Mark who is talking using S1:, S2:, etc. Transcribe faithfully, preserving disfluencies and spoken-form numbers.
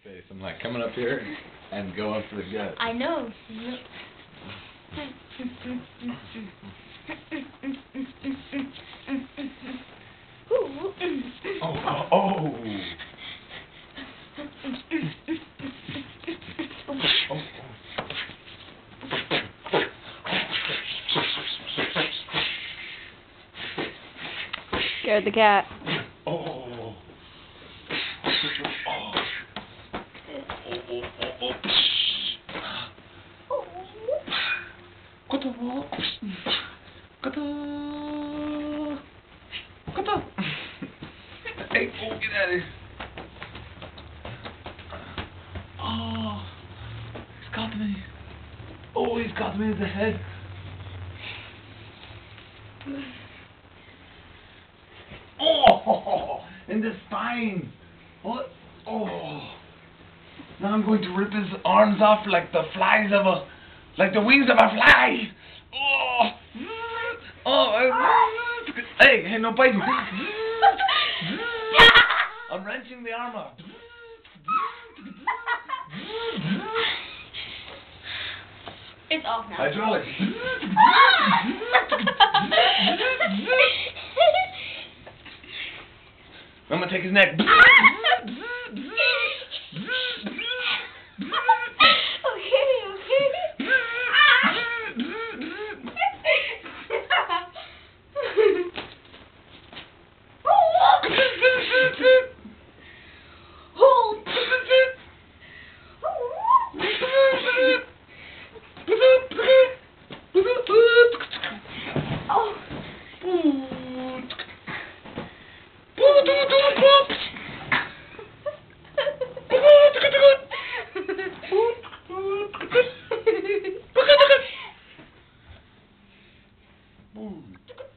S1: face. I'm like coming up here and going for the gut.
S2: I know.
S1: Oh, oh, oh. Oh.
S2: Scared the cat.
S1: Oh. Oh. Oh, oh, oh, oh. Kata. Kata. Kata. Hey, oh, get out of here. Oh, he's got me. Oh, he's got me in the head. Oh, in the spine. What? Oh. Now I'm going to rip his arms off like the flies of a, like the wings of a fly. Oh. Oh. Hey, hey, no biting. I'm wrenching the arm off.
S2: It's off now.
S1: Hydraulic. I'm gonna take his neck.
S2: Okay, okay.
S1: Boom.